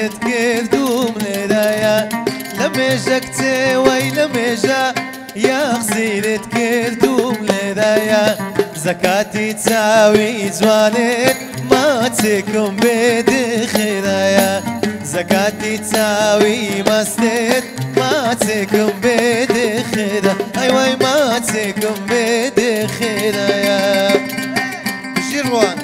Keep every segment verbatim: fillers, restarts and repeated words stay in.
غزيرت كردوم لدايا لمجكتي وي لمجا يا غزيرت كردوم لدايا زكاتي تساوي جوانت ما تكون بيدي خدايا زكاتي تساوي مستد ما تكون بيدي خدا ايوه ما تكون بيدي خدايا جيروان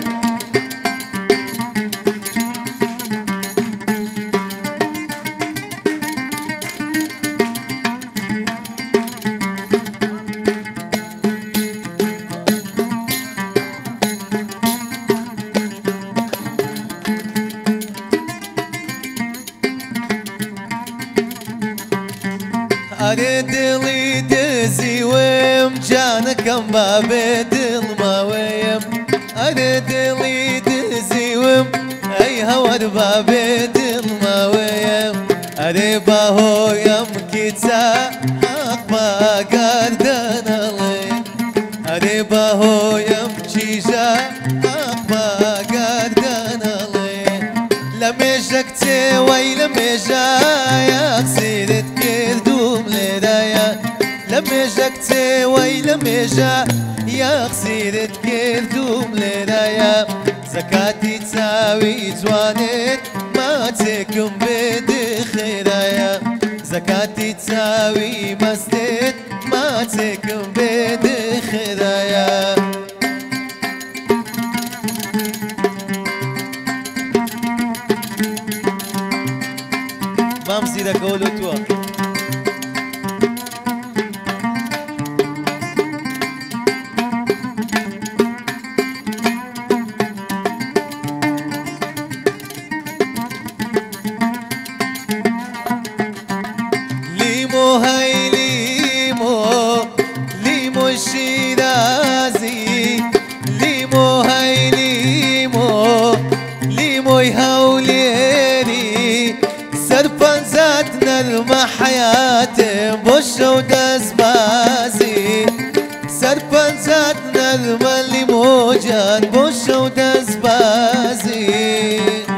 أردلي دزي ومجانكم بابد الماويم أردلي دزي وم أي هود بابد الماويم أرباهو يم كيتا أقبا قردن علي أرباهو يم جيجا أقبا قردن علي لمجكتي وي لمجا يا سيدت كردوم لدايا لمجكتي وي لمجا يا خسيرت كردوم لدايا زكاتي تساوي جوانت ما تكون بدي خدايا زكاتي تساوي مستد ما تكون بدي خدايا مام زيدا قولوا توا ليمو هاي ليمو ليمو الشيرازي ليمو هاي ليمو ليمو يهوليري سرفان ذاتنا الما حياتي بوشة ودزبازي سرفان ذاتنا الما ليمو جان بوشة ودزبازي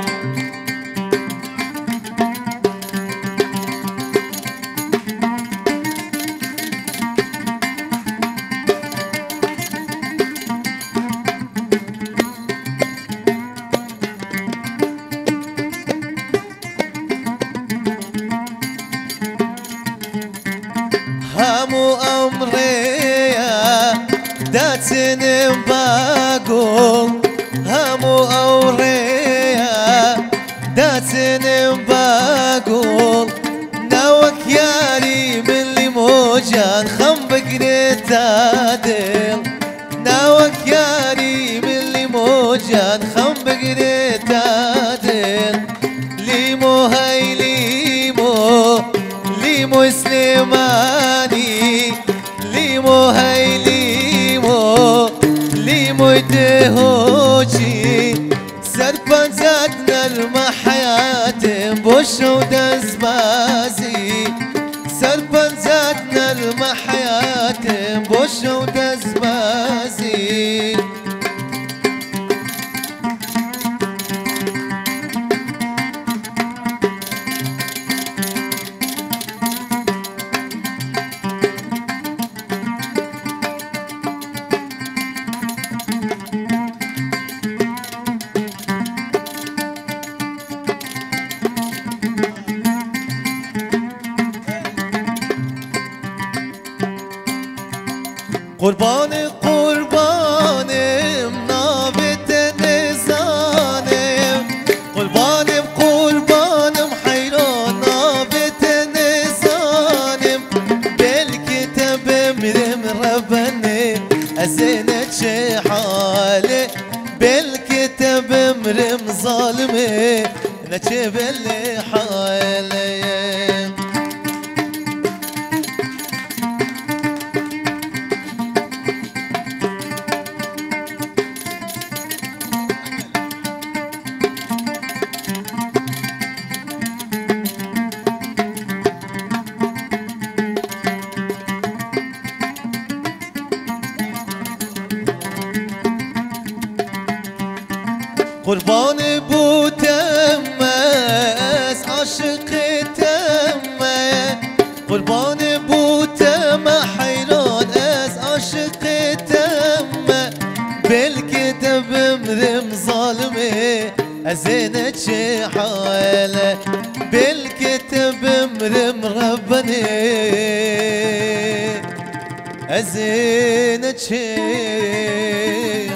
همو أمريا داتن باقول همو أوريا داتن باقول ناوك ياري من اللي موجان خم بقريت عادل ناوك ياري من اللي موجان خم بقريت عادل ليمو هاي ليمو ليمو سليماني ليمو هاي ليمو ليمو يدهوشي سربان زادنا الما حياتي بوشة ودزبازي سربان زادنا الما حياتي بوشة ودزبازي قرباني قرباني منابت نزاني قرباني قرباني محيران نابت نزاني بالكتاب مرم ربني أزينت شي حالي بالكتاب مرم ظالمي نجيب اللي حالي قربان بودم از أزينك حالة بالكتب مرم ربني أزينك